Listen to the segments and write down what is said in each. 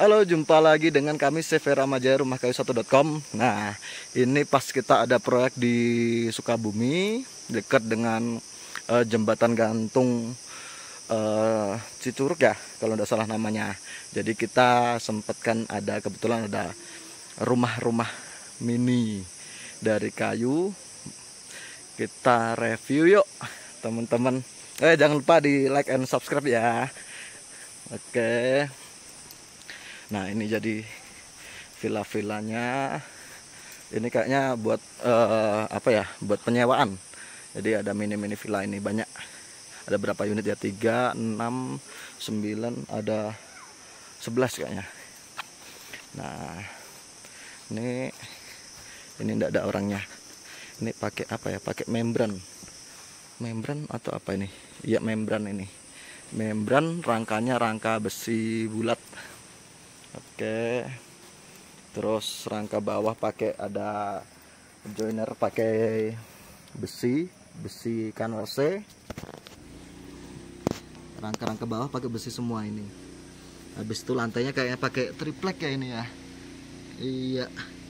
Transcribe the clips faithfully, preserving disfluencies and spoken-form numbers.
Halo, jumpa lagi dengan kami C V Ramajaya rumah kayu satu dot com. Nah, ini pas kita ada proyek di Sukabumi dekat dengan uh, jembatan gantung uh, Cicurug ya, kalau tidak salah namanya. Jadi kita sempatkan ada kebetulan ada rumah-rumah mini dari kayu. Kita review yuk, teman-teman. Eh, jangan lupa di like and subscribe ya. Oke. Nah, ini jadi villa-villanya. Ini kayaknya buat uh, apa ya? Buat penyewaan. Jadi ada mini-mini villa ini banyak. Ada berapa unit ya? tiga, enam, sembilan, ada sebelas kayaknya. Nah, ini ini enggak ada orangnya. Ini pakai apa ya? Pakai membran. Membran atau apa ini? Iya, membran ini. Membran, rangkanya rangka besi bulat. Oke, terus rangka bawah pakai ada joiner pakai besi besi kanvas. Rangka-rangka bawah pakai besi semua ini. Habis itu lantainya kayaknya pakai triplek ya ini ya. Iya.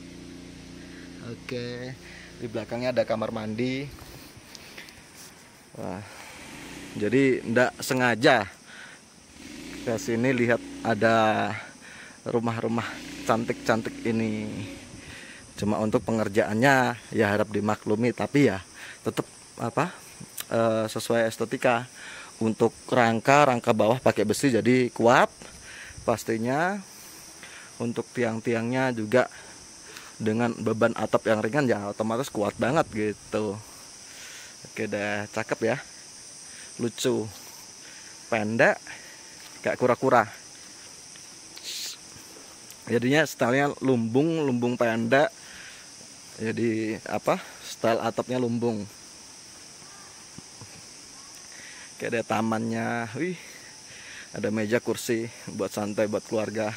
Oke, di belakangnya ada kamar mandi. Wah, jadi ndak sengaja ke sini lihat ada rumah-rumah cantik-cantik ini. Cuma untuk pengerjaannya ya harap dimaklumi, tapi ya tetap apa e, sesuai estetika. Untuk rangka rangka bawah pakai besi jadi kuat pastinya. Untuk tiang-tiangnya juga dengan beban atap yang ringan ya otomatis kuat banget gitu. Oke deh, cakep ya, lucu, pendek kayak kura-kura. Jadinya stylenya lumbung, lumbung pendek. Jadi apa? Style atapnya lumbung. Kayak ada tamannya. Wih, ada meja kursi buat santai buat keluarga.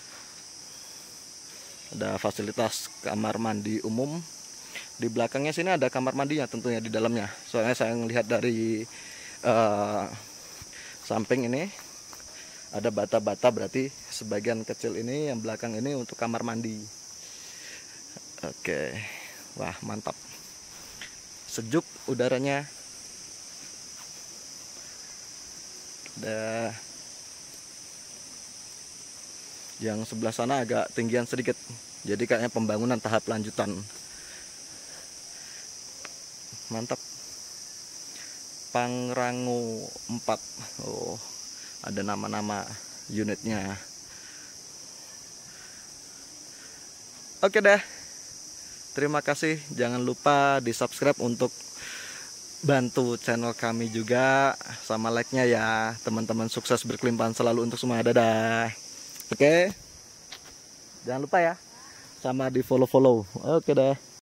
Ada fasilitas kamar mandi umum. Di belakangnya sini ada kamar mandinya tentunya di dalamnya. Soalnya saya melihat dari uh, samping ini ada bata-bata, berarti sebagian kecil ini yang belakang ini untuk kamar mandi. Oke, wah mantap, sejuk udaranya. Ada yang sebelah sana agak tinggian sedikit, jadi kayaknya pembangunan tahap lanjutan. Mantap. Pangrango empat. Oh, ada nama-nama unitnya. Oke deh, terima kasih. Jangan lupa di subscribe untuk bantu channel kami juga, sama like-nya ya teman-teman. Sukses berkelimpahan selalu untuk semua. Dadah. Oke, jangan lupa ya, sama di follow-follow. Oke deh.